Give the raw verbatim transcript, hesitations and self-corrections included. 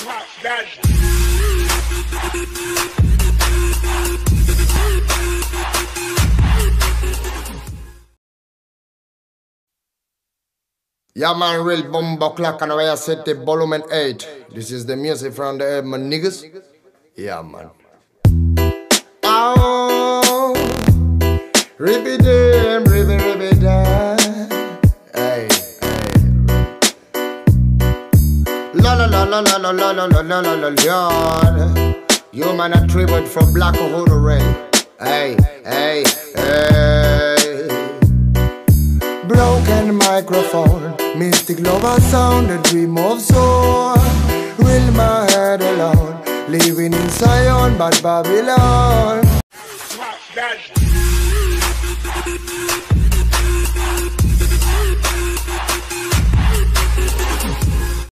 Yeah man, real bumbo clock and I set the volume eight. This is the music from the my niggas. Yeah man. Oh, ribby dim, ribby ribby da. Hey, hey. La la la la la la la la la la la la la. You man a tribute from Black Hood Ray. Hey, hey, hey. Broken microphone, mystic lover sound, a dream of soul. Will my head alone, living in Zion but Babylon.